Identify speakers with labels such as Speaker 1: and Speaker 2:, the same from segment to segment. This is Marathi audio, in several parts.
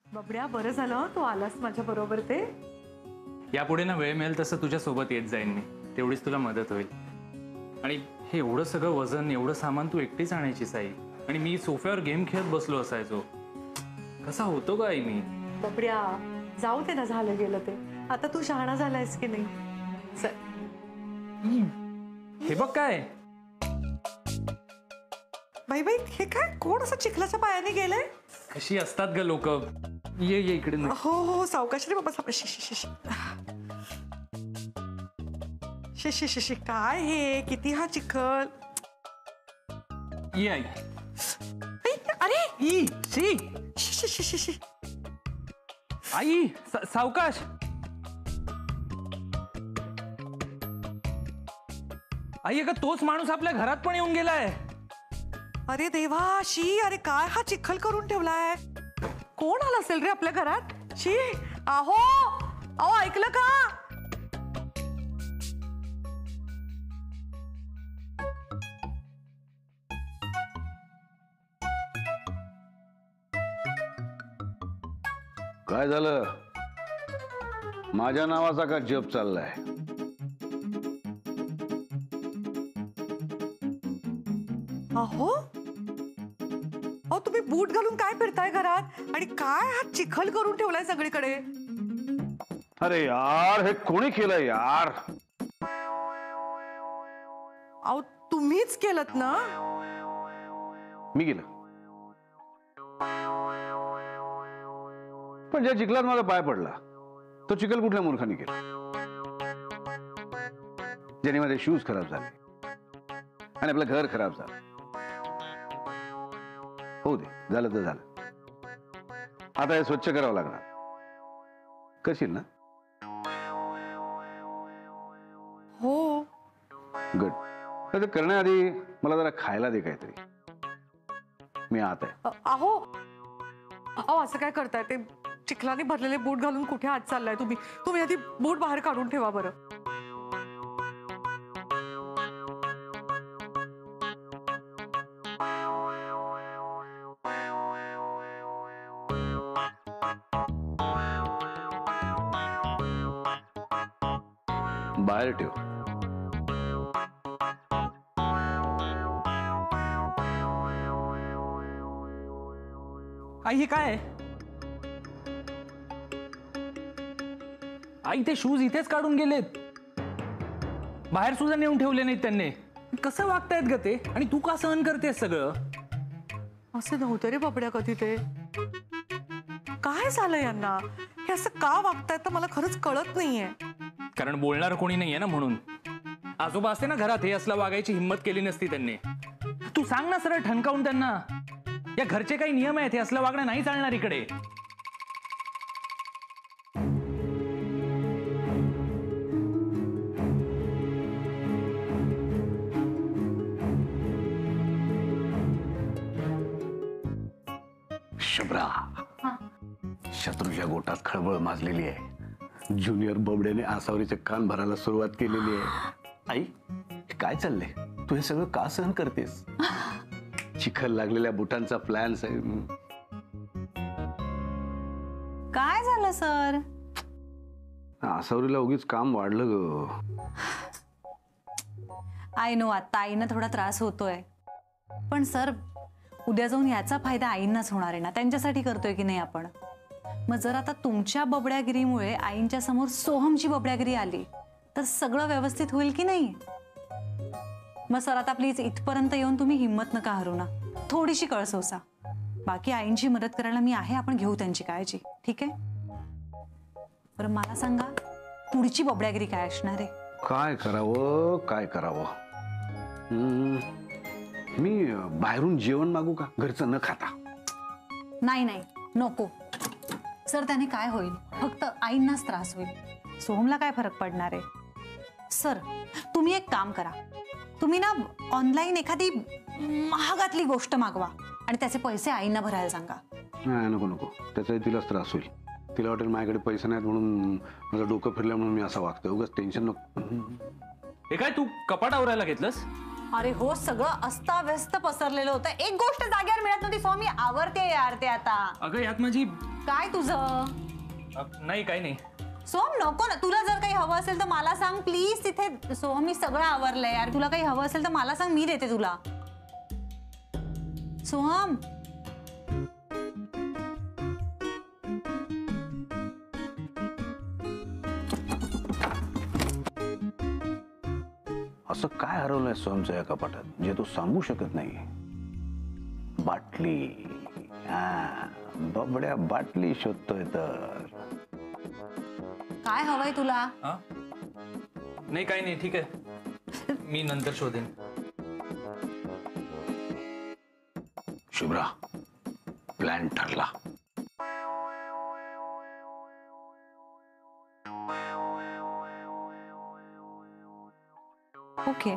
Speaker 1: बबड्या, बरं झालं तू आलास माझ्या बरोबर. ते
Speaker 2: यापुढे ना वेळ मिळेल तसं तुझ्या सोबत येत जाईन मी, तेवढीच तुला मदत होईल. आणि हे एवढं सगळं वजन, एवढं सामान तू एकटीच आणायचीस आई, आणि मी सोफ्यावर गेम खेळत बसलो असायचो. कसा होतो का आई मी?
Speaker 1: बबड्या, जाऊ दे ना, झालं गेलं ते. आता तू शहाणा झालायस की नाही. चल.
Speaker 2: हे बघ काय.
Speaker 1: बाई बाई, हे काय? कोण असं चिखलाच्या पायाने गेलंय?
Speaker 2: कशी असतात ग लोक. ये ये इकडे.
Speaker 1: हो हो, सावकाश रे बाबा, सावकाश. शिशी काय हे? किती हा चिखल.
Speaker 2: ये आई.
Speaker 1: अरे
Speaker 2: ई शी.
Speaker 1: शी.
Speaker 2: आई सावकाश. आई, का तोच माणूस आपल्या घरात पण येऊन गेलाय.
Speaker 1: अरे देवा, शी. अरे काय हा चिखल करून ठेवलाय? कोण आला असेल रे आपल्या घरात? शी. अहो अहो, ऐकलं का?
Speaker 3: काय झालं? माझ्या नावाचा का जप चाललाय?
Speaker 1: अहो अहो, तुम्ही बूट घालून काय फिरताय घरात? आणि काय हा चिखल करून ठेवलाय सगळीकडे?
Speaker 3: अरे यार, हे कोणी केलं यार?
Speaker 1: अहो, तुम्हीच केलत ना?
Speaker 3: मी केलं. पण ज्या चिखलात माझा पाय पडला तो चिखल कुठल्या मूर्खाने केला? ज्याने माझे शूज खराब झाले आणि आपलं घर खराब झालं. हो दे, झालं तर झालं. आता हे स्वच्छ करावं लागणार. करशील ना?
Speaker 1: हो.
Speaker 3: गुड. तर करण्याआधी मला जरा खायला दे काहीतरी. मी आत आहे.
Speaker 1: अहो अहो, असं काय करताय? ते चिखलाने भरलेले बूट घालून कुठे आत चाललाय तुम्ही? तुम्ही आधी बूट बाहेर काढून ठेवा बरं.
Speaker 3: बाहेर ठेव.
Speaker 2: आई, हे काय? आई, ते शूज इथेच काढून गेलेत. बाहेर सुद्धा नेऊन ठेवले नाहीत त्यांनी. कसं वागतायत ग ते? आणि तू का सहन करतेस सगळं?
Speaker 1: असं नव्हतं रे बबड्या कधी. ते काय झालं यांना? हे असं का वागतायत तर मला खरंच कळत नाहीये.
Speaker 2: कारण बोलणार कोणी नाहीये ना, म्हणून. आजोबा असते ना घरात, हे असलं वागायची हिंमत केली नसती त्यांनी. तू सांग ना सरळ ठणकावून त्यांना, या घरचे काही नियम आहेत, हे असलं वागणं नाही चालणार इकडे.
Speaker 3: शुभ्रा, शत्रूच्या गोटात खळबळ माजलेली आहे. ज्युनियर बबड्याने आसावरीचे कान भरायला सुरुवात केलेली आहे. आई, काय चाललंय? तू हे सगळं का सहन करतेस? चिखल लागलेल्या बुटांचा प्लॅन.
Speaker 4: काय झालं सर?
Speaker 3: आसावरीला उगीच काम वाढलं ग.
Speaker 4: आय नो, आता आईना थोडा त्रास होतोय, पण सर उद्या जाऊन याचा फायदा आईंनाच होणार आहे ना. त्यांच्यासाठी करतोय की नाही आपण. मग जर आता तुमच्या बबड्यागिरीमुळे आईंच्या समोर सोहमची बबड्यागिरी आली तर सगळं व्यवस्थित होईल की नाही? मग सर आता प्लीज इथपर्यंत येऊन तुम्ही हिंमत नका हरू ना. थोडीशी कळसोसा. बाकी आईंची मदत करायला मी आहे, आपण घेऊ त्यांची काळजी. ठीक आहे? बरं मला सांगा, पुढची बबड्यागिरी काय असणार आहे?
Speaker 3: काय करावं, काय करावं? मी बाहेरून जेवण मागू का, घरचं न खाता?
Speaker 4: नाही नाही, नको सर. त्याने काय होईल? फक्त आईंनाच त्रास होईल. सोहमला काय फरक पडणार आहे? सर तुम्ही एक काम करा, तुम्ही ना ऑनलाईन एखादी महागातली गोष्ट मागवा आणि त्याचे पैसे आईंना भरायला सांगा.
Speaker 3: नाही, नको नको. त्याचाही तिलाच त्रास होईल. तिला वाटेल माझ्याकडे पैसे नाहीत म्हणून, माझं डोकं फिरलं म्हणून मी असं वागतोय. उगाच टेन्शन नको.
Speaker 2: हे काय, तू कपाट आवरायला घेतलंस?
Speaker 4: अरे हो, सगळं अस्ताव्यस्त पसरलेलं होतं. एक गोष्ट जागेवर मिळत नव्हती. स्वामी आवरते यार ते आता.
Speaker 2: अगं, यात माझी
Speaker 4: काय तुझं?
Speaker 2: नाही काही नाही.
Speaker 4: सोहम नको ना, तुला जर काही हवं असेल तर मला सांग प्लीज. तिथे सोहम मी सगळं आवरलंय यार, तुला काही हवं असेल तर मला सांग, मी देते तुला. सोहम
Speaker 3: असं काय हरवलंय सोहमच्या या कपाटात जे तू सांगू शकत नाही? बाटली. हा, बबड्या बाटली शोधतोय तर.
Speaker 4: काय हवंय तुला?
Speaker 2: हा नाही काही नाही, ठीक आहे, मी नंतर शोधेन.
Speaker 3: शुभ्रा, प्लॅन ठरला.
Speaker 4: ओके.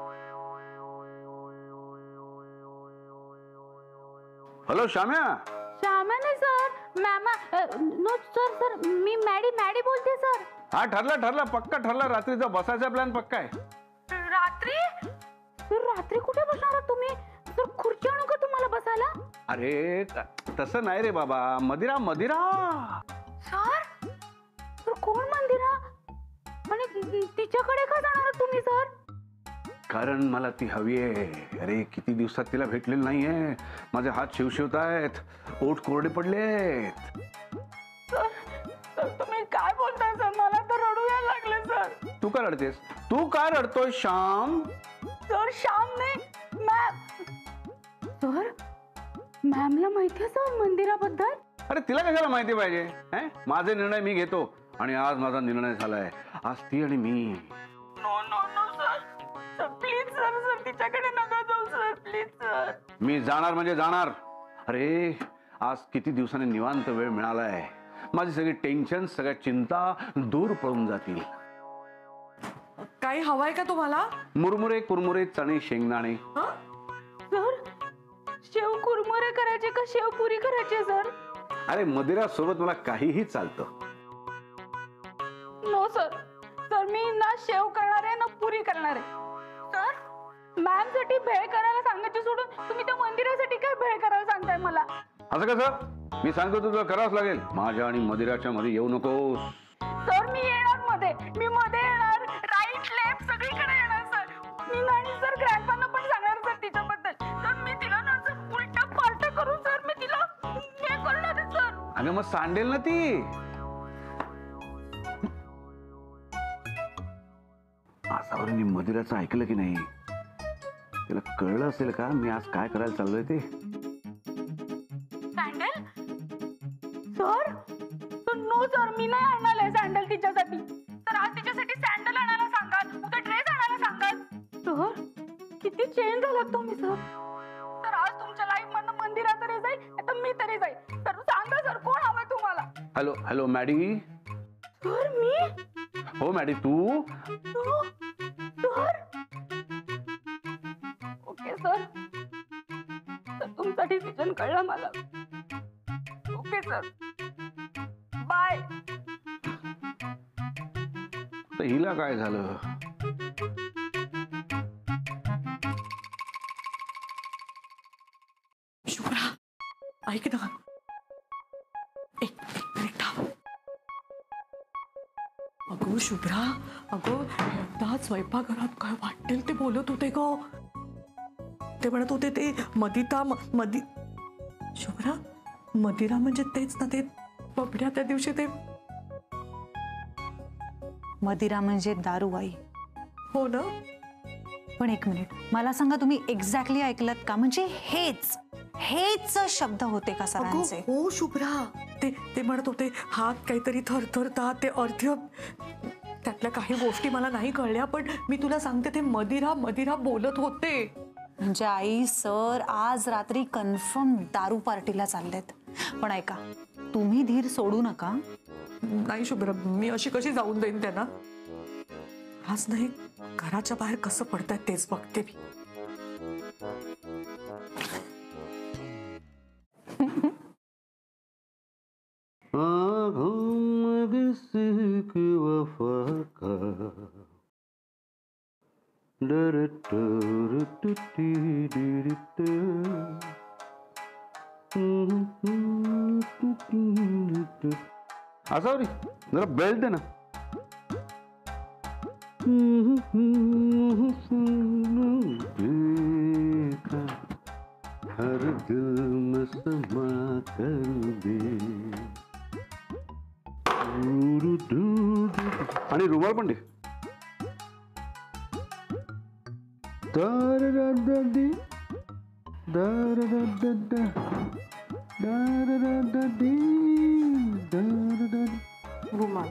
Speaker 3: हॅलो श्याम्या.
Speaker 5: श्यामाने सर, मॅमा, नो सर, सर मी मॅडी बोलते सर.
Speaker 3: हा ठरला पक्का ठरला. रात्रीचा बसायचा प्लॅन पक्का आहे.
Speaker 5: रात्री? सर रात्री कुठे बसणार आहात तुम्ही? सर खुर्ची आणू का तुम्हाला बसायला?
Speaker 3: अरे तसं नाही रे बाबा, मदिरा मदिरा.
Speaker 5: सर, सर कोण मंदिरा? आणि तिच्याकडे का जाणार आहात तुम्ही सर?
Speaker 3: कारण मला ती हवी आहे. अरे किती दिवसात तिला भेटलेलं नाहीये. माझे हात शिवशिवतायत, ओठ कोरडे पडलेत.
Speaker 5: सर तुम्ही काय बोलताय सर? मला तर रडू यायला लागले सर.
Speaker 3: तू का रडतेस? तू का रडतोय श्याम?
Speaker 5: सर श्याम नाही, मॅम. सर मॅमला माहिती आहे सर मंदिराबद्दल?
Speaker 3: अरे तिला कशाला माहिती पाहिजे? माझे निर्णय मी घेतो आणि आज माझा निर्णय झालाय. आज ती आणि मी.
Speaker 5: No no no sir, sir please sir, sir तिच्याकडे नका जाऊ सर, प्लीज सर.
Speaker 3: मी जाणार म्हणजे जाणार. अरे आज किती दिवसांनी निवांत वेळ मिळालाय. माझी सगळी टेन्शन, सगळ्या चिंता दूर पळून जातील.
Speaker 1: काही हवंय का तुम्हाला?
Speaker 3: मुरमुरे कुरमुरे चणे शेंगदाणे.
Speaker 5: सर शेव कुरमुरे करायचे का शेव पुरी करायचे सर?
Speaker 3: अरे मदिरा सोबत मला काहीही चालतं.
Speaker 5: नो सर, सर मी ना शेव करणार आहे ना पुरी करणार आहे. सर मॅम साठी भेळ करायला सांगायचे सोडून तुम्ही त्या मंदिरासाठी काय भेळ करायला सांगताय मला?
Speaker 3: असं कसं? मी सांगतो तुझं करावंच लागेल. माझ्या आणि मदिराच्या मध्ये येऊ नकोस.
Speaker 5: सर मी येणार मध्ये, मी मध्ये येणार, राईट लेफ्ट सगळीकडे येणार सर. मी आणि सर ग्रँडपांना पण सांगणार सर तिच्याबद्दल. सर मी तिला ना सर उलटा पालटा करून सर मी तिला हे करणार आहे सर.
Speaker 3: अगं मग सांडेल ना ती. आसावरीने मदिराचं ऐकलं की नाही? तिला कळलं असेल का मी आज काय करायला चाललोय ते?
Speaker 5: सँडल? सर नो सर, मी नाही आणणार आहे सँडल तिच्यासाठी. तर आज तिच्यासाठी सँडल आणायला सांगाल, उद्या ड्रेस आणायला सांगाल. सर किती चेंज झालात तुम्ही सर. तर आज तुमच्या लाईफ मधनं मंदिरा तरी जाईल, आता मी तरी जाईल. तर सांगा सर कोण हवंय तुम्हाला?
Speaker 3: Hello hello Maddy.
Speaker 5: सर मी?
Speaker 3: हो मॅडी तू.
Speaker 5: सर ओके सर, तर तुमचा डिसिजन कळला मला. Okay sir, bye.
Speaker 3: तर हिला काय झालं?
Speaker 1: शुभ्रा ऐक ना, एक मिनिट थांब. अगो शुभ्रा, अगं एकदा स्वयंपाकघरात काय वाटेल ते बोलत होते ग. ते म्हणत होते ते मदी शुभ्रा, मदिरा म्हणजे तेच ना ते बबड्या त्या दिवशी ते.
Speaker 4: मदिरा म्हणजे दारूबाई.
Speaker 1: हो ना.
Speaker 4: पण एक मिनिट, मला सांगा तुम्ही एक्झॅक्टली ऐकलत का? म्हणजे हेच शब्द होते का सरांचे?
Speaker 1: हो शुभ्रा, ते म्हणत होते हात काहीतरी थरथरतात, ते अर्थ त्यातल्या काही गोष्टी मला नाही कळल्या, पण मी तुला सांगते ते मदिरा बोलत होते.
Speaker 4: म्हणजे आई सर आज रात्री कन्फर्म दारू पार्टीला चाललेत. पण ऐका, तुम्ही धीर सोडू नका.
Speaker 1: नाही शुभ्रा, मी अशी कशी जाऊन देईन त्यांना? आज नाही, घराच्या बाहेर कसं पडताय तेच बघते मी.
Speaker 3: आसावरी जरा बेल्ट दे ना. हर दिल में समा कर दे. आणि रुमाल पण दे. दारदादी, दारदादा, दारदादी, दारदादी.
Speaker 1: रुमाल.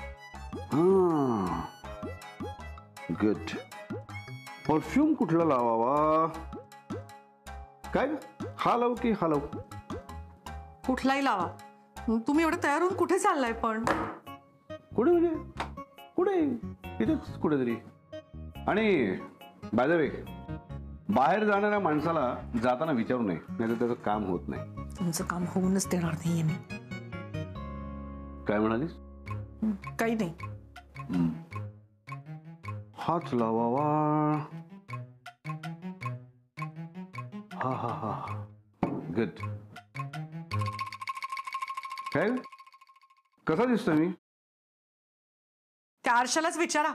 Speaker 3: हां, गुड. परफ्यूम कुठला लावावा? काय हा लावू की हा लावू?
Speaker 1: कुठलाही लावा. तुम्ही एवढं तयार होऊन कुठे चाललाय पण?
Speaker 3: कुठे म्हणजे कुठे? इथेच कुठेतरी. आणि बाय द वे, बाहेर जाणाऱ्या माणसाला जाताना विचारू नये, नाही तर त्याचं काम होत नाही.
Speaker 1: तुमचं काम होऊनच देणार नाहीये मी.
Speaker 3: काय म्हणालीस?
Speaker 1: काही नाही.
Speaker 3: हाच लावावा. हा हा हा, गुड. काय कसा दिसतोय मी?
Speaker 1: त्या आरशालाच विचारा.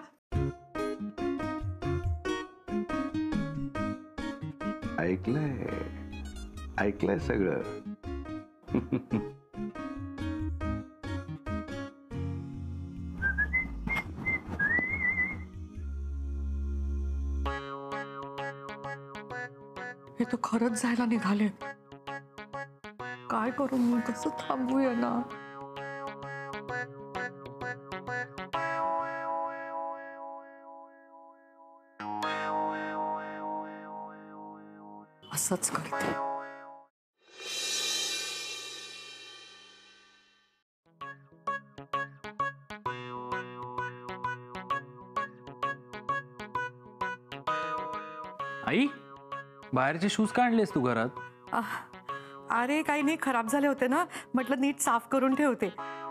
Speaker 3: ऐकलंय सगळं.
Speaker 1: हे तर खरंच जायला निघाले. काय करू मी? कसं थांबूया ना? असंच करते.
Speaker 2: आई, बाहेरचे शूज का आणलेस तू घरात?
Speaker 1: अरे काही नाही, खराब झाले होते ना, म्हटलं नीट साफ करून ठेवते.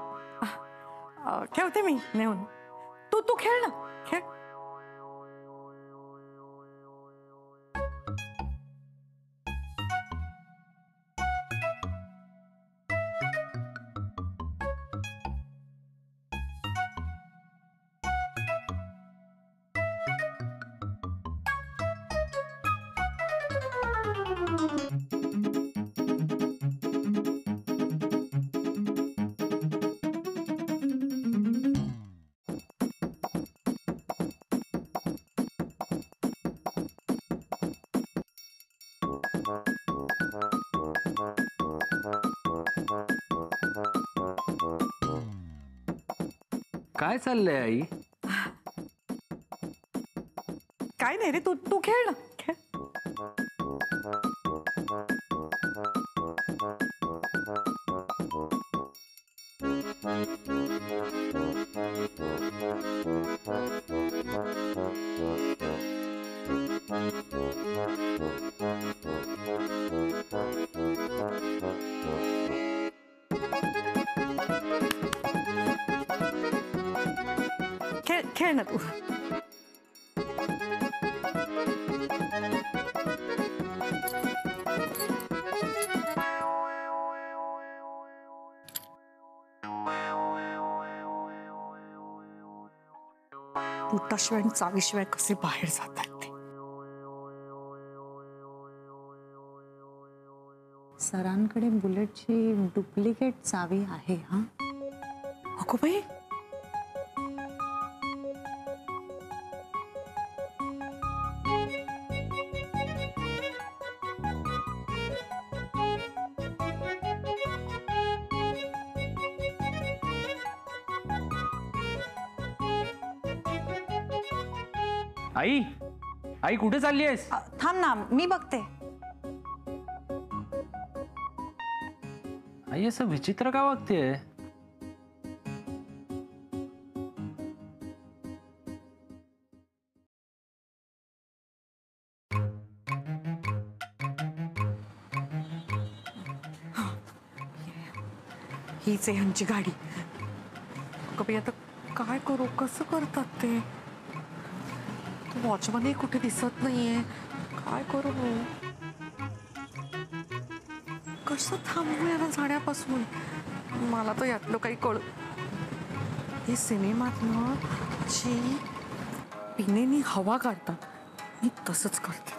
Speaker 1: ठेवते मी नेऊन. तू खेळ ना, खेळ.
Speaker 2: काय चाललंय आई?
Speaker 1: काय नाही रे, तू खेळ ना, खेळ. खेळ खेळ ना तू. बुटाशिवाय आणि चावीशिवाय कसे बाहेर जातात ते.
Speaker 4: सरांकडे बुलेटची डुप्लिकेट चावी आहे. हा,
Speaker 1: अगो बाई,
Speaker 2: आई, आई कुठे चालली आहेस?
Speaker 4: थांब ना, मी बघते.
Speaker 2: आई असं विचित्र का वागतेय?
Speaker 1: हीच आहे ह्यांची गाडी. अगं बाई, आता काय करू? कसं करतात ते? वॉचमनही कुठे दिसत नाहीये. काय करू? कसं थांबूया ना जाण्यापासून? मला तर यातलं काही कळ. हे सिनेमातनं जी पिनेनी हवा काढतात मी तसंच करते.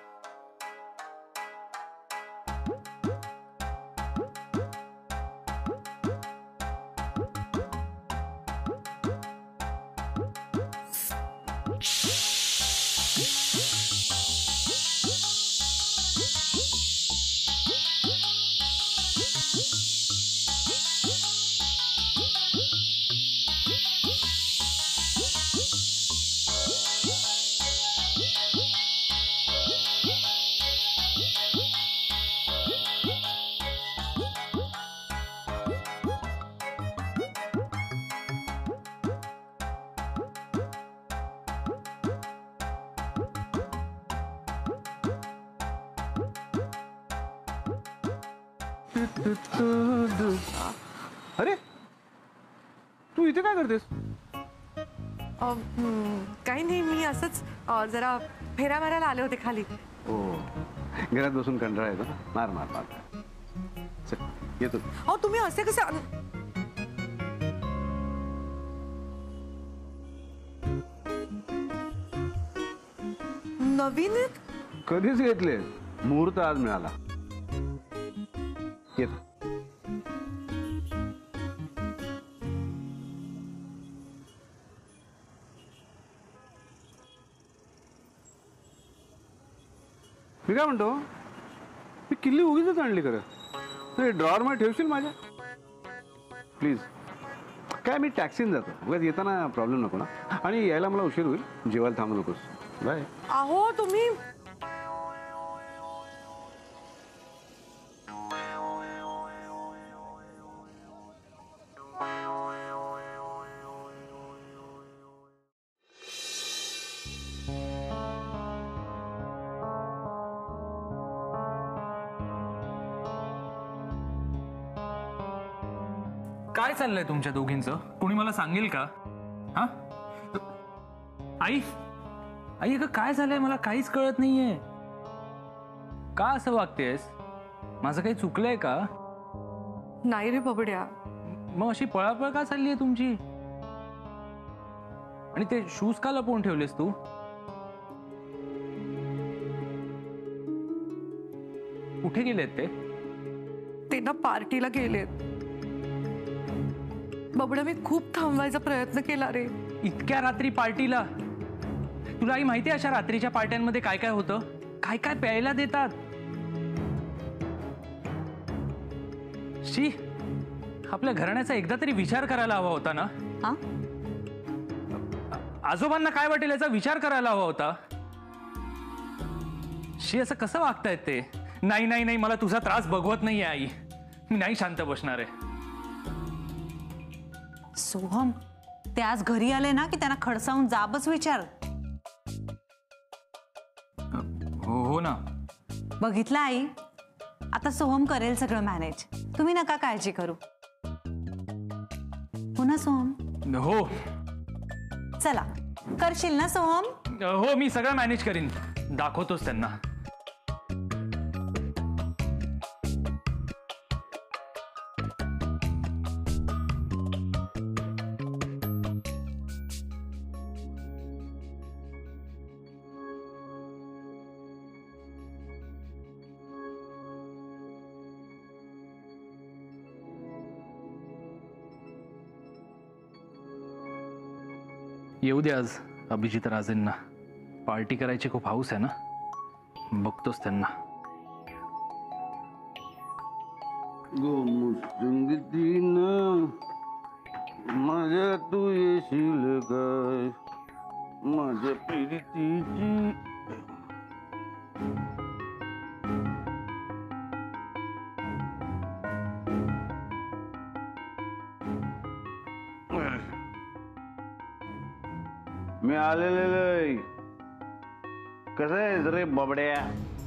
Speaker 3: अरे तू इथे काय करतेस?
Speaker 1: काही नाही, मी असंच जरा फेऱ्या मारायला आले होते खाली.
Speaker 3: हो, घरात बसून कंटाळा येतो ना. मार मार मार. चल येतो.
Speaker 1: अहो तुम्ही असे कसे नवीन आहेत?
Speaker 3: कधीच घेतले, मुहूर्त आज मिळाला. येतो. मी काय म्हणतो, मी किल्ली उगीच आणली खरं. ड्रॉवर मध्ये ठेवशील माझ्या प्लीज? काय मी टॅक्सीने जातो, उगाच येताना प्रॉब्लेम नको ना. आणि यायला मला उशीर होईल, जेवायला थांबू नकोस. बाय.
Speaker 1: अहो तुम्ही
Speaker 2: काय चाललंय तुमच्या दोघींचं? कोणी मला सांगेल का? हा आई, आई अगं काय झालंय मला काहीच कळत नाहीये. का असं वागतेस? माझं काही चुकलंय का?
Speaker 1: नाही रे बबड्या.
Speaker 2: मग अशी पळापळ का चालली आहे तुमची? आणि ते शूज का लपवून ठेवलेस तू? कुठे गेलेत ते?
Speaker 1: ते ना पार्टीला गेलेत. बबड्या मी खूप थांबवायचा प्रयत्न केला रे.
Speaker 2: इतक्या रात्री पार्टीला? तुला आई माहिती आहे अशा रात्रीच्या पार्ट्यांमध्ये काय काय होतं? काय काय प्यायला देतात? शी, आपल्या घराण्याचा एकदा तरी विचार करायला हवा होता ना.
Speaker 4: हा?
Speaker 2: आजोबांना काय वाटेल याचा विचार करायला हवा होता. शी, असं कसं वागतायत ते? नाही नाही नाही, मला तुझा त्रास बघवत नाहीये आई. मी नाही शांत बसणार आहे.
Speaker 4: सोहम, ते आज घरी आले ना की त्यांना खडसावून जाबच विचार.
Speaker 2: हो ना.
Speaker 4: बघितलं आई, आता सोहम करेल सगळं मॅनेज. तुम्ही नका काळजी करू. हो ना सोहम?
Speaker 2: हो
Speaker 4: चला, करशील ना सोहम?
Speaker 2: हो, मी सगळं मॅनेज करीन. दाखवतोच त्यांना. येऊ दे आज अभिजित राजेंना. पार्टी करायची खूप हौस आहे ना. बघतोच त्यांना.
Speaker 3: माझ्या तू येशील काय माझ्या प्रीतीची. मी आलेलं. कसं आहे रे बबड्या?